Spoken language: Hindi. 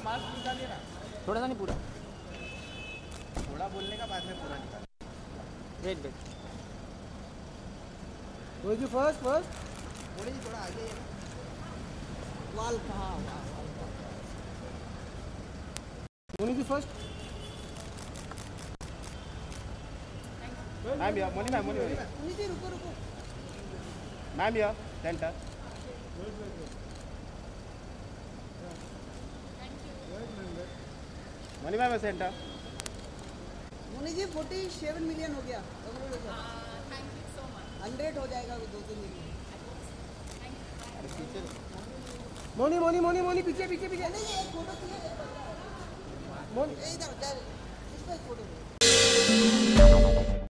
मास्क निकालिए ना, थोड़ा सा नहीं पूरा, थोड़ा बोलने का बाद में पूरा निकाल। Wait wait, Moni ji first first, Moni ji थोड़ा आगे है ना, वाल कहाँ, मोनी जी फर्स्ट। मैम या मोनी मैम, मोनी मोनी जी रुको रुको, मैम या center, Moni ma'am center. Moni ji 47 million हो गया, थैंक यू सो मच। 100 हो जाएगा 2-3 मिलियन। टीचर मोनी मोनी मोनी मोनी पीछे पीछे पीछे, नहीं एक फोटो चाहिए मोनी, इधर इसको एक फोटो।